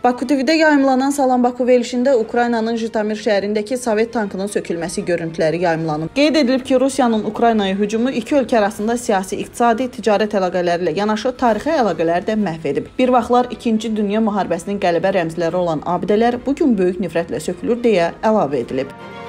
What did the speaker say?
Baku TV-də yayımlanan Salam Baku verilişində Ukraynanın Jitomir şəhərindəki Sovet tankının sökülməsi görüntüləri yayımlanıb. Qeyd edilib ki, Rusiyanın Ukraynaya hücumu iki ölkə arasında siyasi, iqtisadi, ticarət əlaqələri ilə yanaşı tarixi əlaqələri də məhv edib. Bir vaxtlar 2-ci Dünya müharibəsinin qələbə rəmzləri olan abidələr bugün böyük nifrətlə sökülür deyə əlavə edilib.